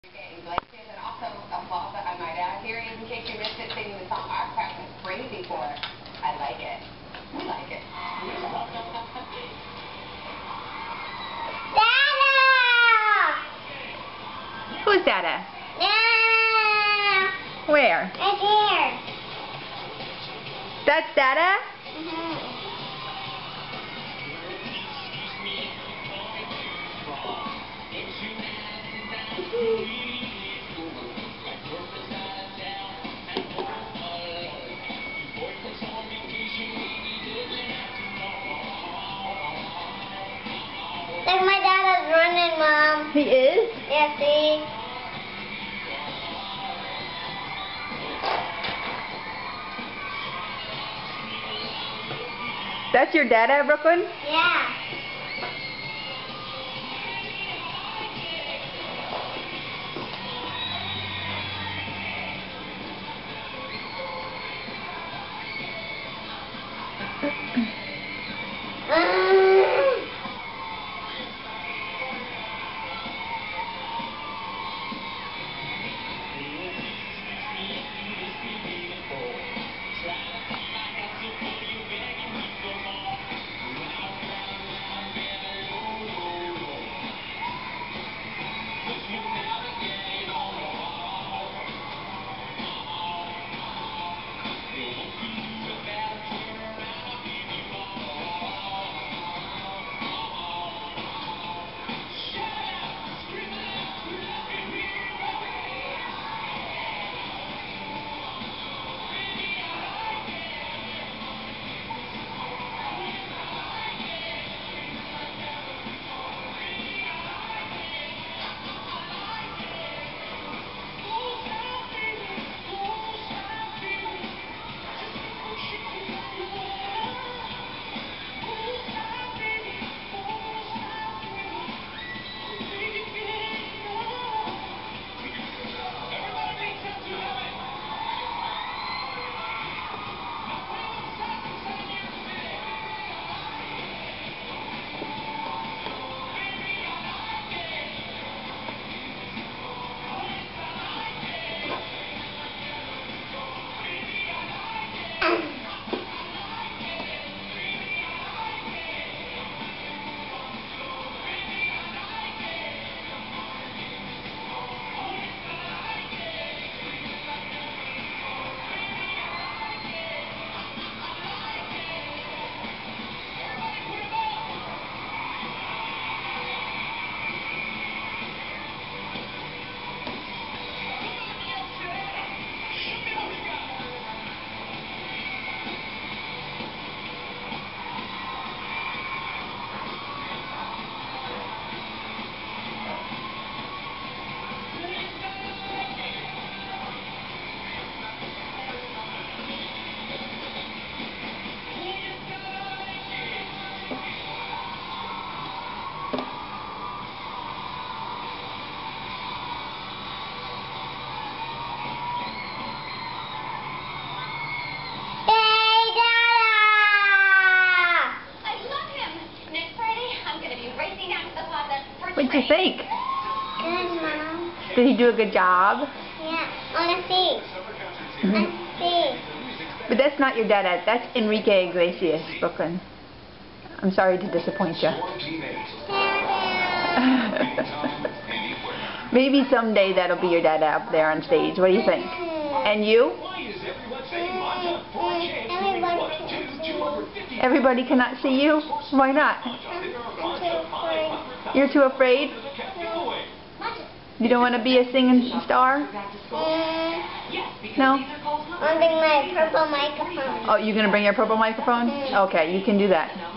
Iglesias, and also Applausa, I might add here, in case you missed it, singing the song our crowd went crazy for. I like it. We like it. Dada! Who's Dada? Yeah. Where? Right here. That's Dada? Look, my dad is running, Mom. He is? Yeah, see? That's your Dada, Brooklyn? Yeah. What'd you think? Good, Mom. Did he do a good job? Yeah, I want to see. Let's see. But that's not your Dada. That's Enrique Iglesias, Brooklyn. I'm sorry to disappoint you. Maybe someday that'll be your Dada up there on stage. What do you think? And you? Everybody cannot see you? Why not? You're too afraid? You don't want to be a singing star? No? I'm bringing my purple microphone. Oh, you're going to bring your purple microphone? Okay, you can do that.